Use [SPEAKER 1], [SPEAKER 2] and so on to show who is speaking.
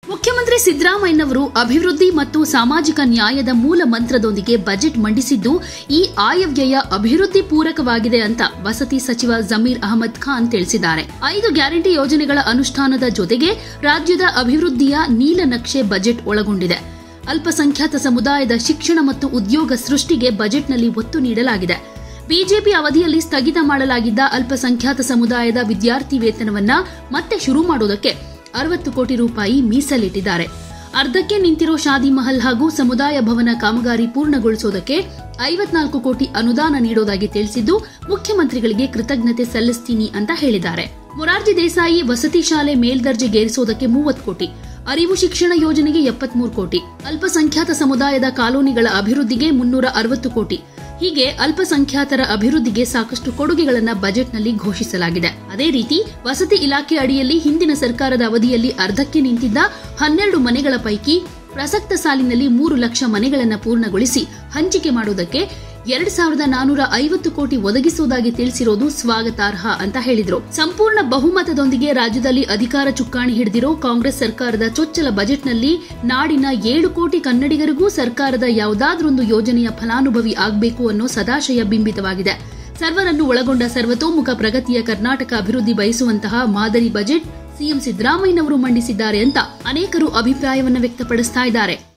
[SPEAKER 1] ಮುಖ್ಯಮಂತ್ರಿ ಸಿದ್ದರಾಮಯ್ಯನವರು ಅಭಿವೃದ್ಧಿ ಮತ್ತು ಸಾಮಾಜಿಕ ನ್ಯಾಯದ ಮೂಲ ಮಂತ್ರದೊಂದಿಗೆ ಬಜೆಟ್ ಮಂಡಿಸಿದ್ದು ಈ ಆಯವ್ಯಯ ಅಭಿವೃದ್ಧಿ ಪೂರಕವಾಗಿದೆ ಅಂತ ವಸತಿ ಸಚಿವ ಜಮೀರ್ ಅಹಮದ್ ಖಾನ್ ತಿಳಿಸಿದ್ದಾರೆ. 5 ಗ್ಯಾರಂಟಿ ಯೋಜನೆಗಳ ಅನುಷ್ಠಾನದ ಜೊತೆಗೆ ರಾಜ್ಯದ ಅಭಿವೃದ್ಧಿಯ ನೀಲನಕ್ಷೆ ಬಜೆಟ್ ಒಳಗೊಂಡಿದೆ. ಅಲ್ಪಸಂಖ್ಯಾತ ಸಮುದಾಯದ ಶಿಕ್ಷಣ ಮತ್ತು ಉದ್ಯೋಗ ಸೃಷ್ಟಿಗೆ ಬಜೆಟ್ನಲ್ಲಿ ಒತ್ತು ನೀಡಲಾಗಿದೆ. ಬಿಜೆಪಿ ಅವಧಿಯಲ್ಲಿ ಸ್ಥಗಿತ ಮಾಡಲಾಗಿದ್ದ ಅಲ್ಪಸಂಖ್ಯಾತ ಸಮುದಾಯದ ವಿದ್ಯಾರ್ಥಿ ವೇತನವನ್ನ ಮತ್ತೆ ಶುರು ಮಾಡುವುದಕ್ಕೆ 60 ಕೋಟಿ ರೂಪಾಯಿ ಮೀಸಲಿಟ್ಟಿದ್ದಾರೆ. ಅರ್ಧಕ್ಕೆ ನಿಂತಿರೋ ಶಾದಿ ಮಹಲ್ ಹಾಗೂ ಸಮುದಾಯ ಭವನ ಕಾಮಗಾರಿ ಪೂರ್ಣಗೊಳಿಸುವುದಕ್ಕೆ 54 ಕೋಟಿ ಅನುದಾನ ನೀಡೋದಾಗಿ ತಿಳಿಸಿದ್ದು, ಮುಖ್ಯಮಂತ್ರಿಗಳಿಗೆ ಕೃತಜ್ಞತೆ ಸಲ್ಲಿಸ್ತೀನಿ ಅಂತ ಹೇಳಿದ್ದಾರೆ. ಮೊರಾರ್ಜಿ ದೇಸಾಯಿ ವಸತಿ ಶಾಲೆ ಮೇಲ್ದರ್ಜೆಗೇರಿಸುವುದಕ್ಕೆ 30 ಕೋಟಿ, ಅರಿವು ಶಿಕ್ಷಣ ಯೋಜನೆಗೆ 73 ಕೋಟಿ, ಅಲ್ಪಸಂಖ್ಯಾತ ಸಮುದಾಯದ ಕಾಲೋನಿಗಳ ಅಭಿವೃದ್ಧಿಗೆ 360 ಕೋಟಿ. ಹೀಗೆ ಅಲ್ಪಸಂಖ್ಯಾತರ ಅಭಿವೃದ್ಧಿಗೆ ಸಾಕಷ್ಟು ಕೊಡುಗೆಗಳನ್ನು ಬಜೆಟ್ನಲ್ಲಿ ಘೋಷಿಸಲಾಗಿದೆ. ಅದೇ ರೀತಿ ವಸತಿ ಇಲಾಖೆ ಅಡಿಯಲ್ಲಿ ಹಿಂದಿನ ಸರ್ಕಾರದ ಅವಧಿಯಲ್ಲಿ ಅರ್ಧಕ್ಕೆ ನಿಂತಿದ್ದ 12 ಮನೆಗಳ ಪೈಕಿ ಪ್ರಸಕ್ತ ಸಾಲಿನಲ್ಲಿ 3 ಲಕ್ಷ ಮನೆಗಳನ್ನು ಪೂರ್ಣಗೊಳಿಸಿ ಹಂಚಿಕೆ ಮಾಡುವುದಕ್ಕೆ 2450 ಕೋಟಿ ಒದಗಿಸುವುದಾಗಿ ತಿಳಿಸಿರೋದು ಸ್ವಾಗತಾರ್ಹ ಅಂತ ಹೇಳಿದ್ರು. ಸಂಪೂರ್ಣ ಬಹುಮತದೊಂದಿಗೆ ರಾಜ್ಯದಲ್ಲಿ ಅಧಿಕಾರ ಚುಕ್ಕಾಣಿ ಹಿಡಿದಿರೋ ಕಾಂಗ್ರೆಸ್ ಸರ್ಕಾರದ ಚೊಚ್ಚಲ ಬಜೆಟ್ನಲ್ಲಿ ನಾಡಿನ 7 ಕೋಟಿ ಕನ್ನಡಿಗರಿಗೂ ಸರ್ಕಾರದ ಯಾವುದಾದ್ರೊಂದು ಯೋಜನೆಯ ಫಲಾನುಭವಿ ಆಗಬೇಕು ಅನ್ನೋ ಸದಾಶಯ ಬಿಂಬಿತವಾಗಿದೆ. ಸರ್ವರನ್ನು ಒಳಗೊಂಡ ಸರ್ವತೋಮುಖ ಪ್ರಗತಿಯ ಕರ್ನಾಟಕ ಅಭಿವೃದ್ಧಿ ಬಯಸುವಂತಹ ಮಾದರಿ ಬಜೆಟ್ ಸಿಎಂ ಸಿದ್ದರಾಮಯ್ಯನವರು ಮಂಡಿಸಿದ್ದಾರೆ ಅಂತ ಅನೇಕರು ಅಭಿಪ್ರಾಯವನ್ನು ವ್ಯಕ್ತಪಡಿಸ್ತಾ ಇದ್ದಾರೆ.